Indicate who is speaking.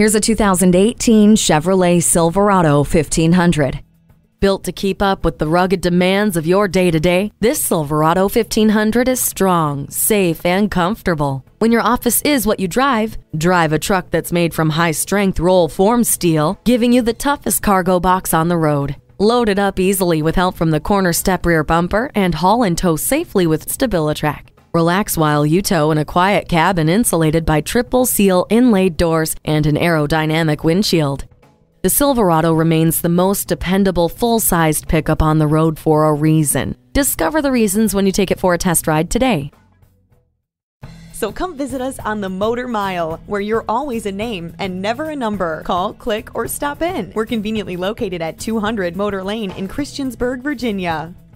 Speaker 1: Here's a 2018 Chevrolet Silverado 1500. Built to keep up with the rugged demands of your day-to-day, this Silverado 1500 is strong, safe, and comfortable. When your office is what you drive, drive a truck that's made from high-strength roll-form steel, giving you the toughest cargo box on the road. Load it up easily with help from the corner step rear bumper and haul and tow safely with StabiliTrak. Relax while you tow in a quiet cabin insulated by triple seal inlaid doors and an aerodynamic windshield. The Silverado remains the most dependable full-sized pickup on the road for a reason. Discover the reasons when you take it for a test ride today.
Speaker 2: So come visit us on the Motor Mile, where you're always a name and never a number. Call, click, or stop in. We're conveniently located at 200 Motor Lane in Christiansburg, Virginia.